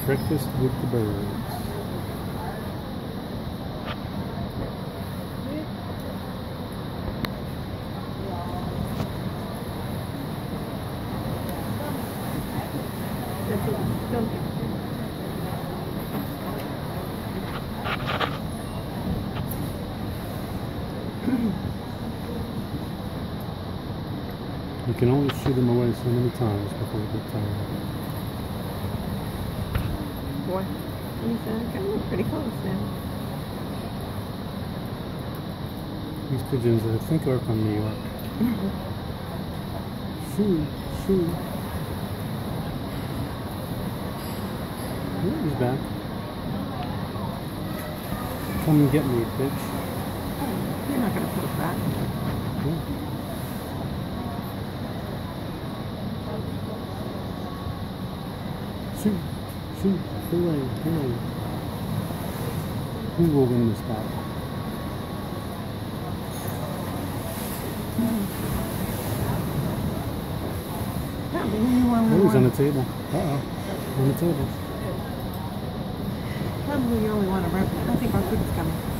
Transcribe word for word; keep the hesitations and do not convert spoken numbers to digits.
Breakfast with the birds. You can only shoo them away so many times before you get tired. Boy, he's uh, getting pretty close now. These pigeons, I think, are from New York. Shoo, shoo. Oh, he's back. Come and get me, bitch. You're not gonna put it back. Yeah. Shoot, shoot, hooray, hooray. Who will win this battle? Oh, he's on the table. Uh-oh. On the table. Probably the only one around. I think our food is coming.